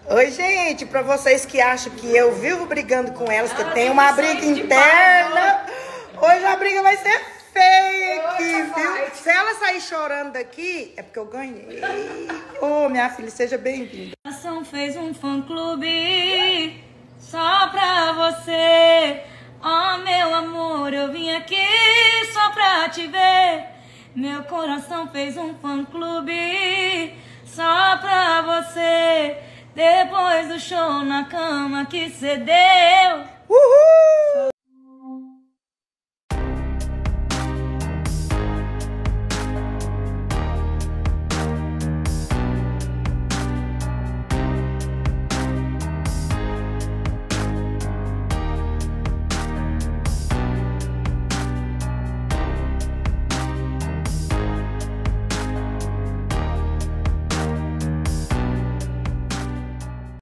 Oi, gente, pra vocês que acham que eu vivo brigando com elas, que tem uma briga interna, hoje a briga vai ser feia aqui, viu? Se ela sair chorando daqui, é porque eu ganhei. Ô, minha filha, seja bem-vinda. A Ação fez um fã-clube só pra você. Oh, meu amor, eu vim aqui só pra te ver. Meu coração fez um fã-clube só pra você. Depois do show na cama que cê deu,